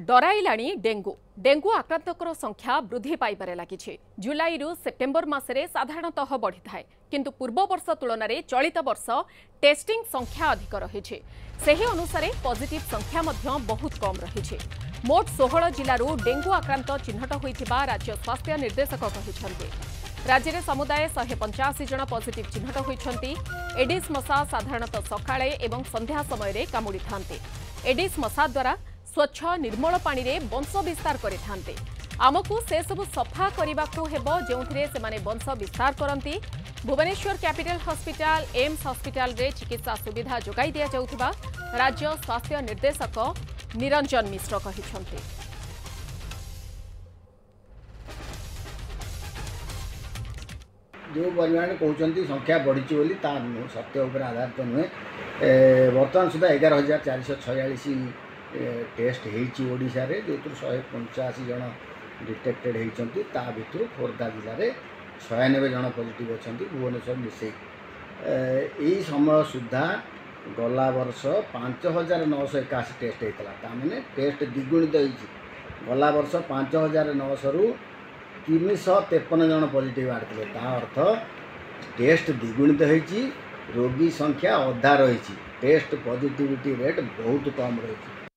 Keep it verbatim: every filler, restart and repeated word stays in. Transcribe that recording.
डराइलाणी dengue dengue आक्रांतकर संख्या वृद्धि पाइबारे लागिछि। जुलाई रु सेप्टेम्बर मासरे साधारणतः बढ़ी थाए, किंतु पूर्व वर्ष तुलन में चलित वर्ष टेस्टिंग संख्या अधिक रही। सेही अनुसारे पॉजिटिव संख्या मध्य बहुत कम रही। मोट सोलह जिलू डेंगू आक्रांत चिन्हट होइथिबा राज्य स्वास्थ्य निर्देशक कहिसंति। राज्य में समुदाय शहे पंचाशी जन पॉजिटिव चिन्हट होइछंती। एडिस मशा साधारणतः सकाळे एवं संध्या समय कामुड़ी थांते। एडिस मशा द्वारा स्वच्छ निर्मल पानी रे वंश विस्तार करिथांते। आमको से सब सफा करने हेबो जेउथिरे सेमाने वंश विस्तार करंती। Bhubaneswar capital hospital AIIMS hospital रे चिकित्सा सुविधा जोगाई दिया जाउथिबा राज्य स्वास्थ्य निर्देशक निरंजन मिश्र कहिसंते। जो परिमाण कहते संख्या बढ़ी बोली सत्य उपर आधारित नुहे। बर्तमान सुधा एगार हजार चार शह छयालीस टेस्ट होशा जो शहे पंचाशी जन डिटेक्टेड होती भर खोर्धा जिले में छयानबे जन पॉजिटिव अच्छा भुवनेश्वर मिसे यही समय सुधा गला वर्ष पांच हजार नौश एकाशी टेस्ट होता मैंने टेस्ट द्विगुणित हो गला वर्ष पांच हजार नौश रु तीन शह तेपन जन पॉजिटिव आते अर्थ टेस्ट द्विगुणित होगी। रोगी संख्या अधा रही टेस्ट पॉजिटिविटी रेट बहुत कम रही।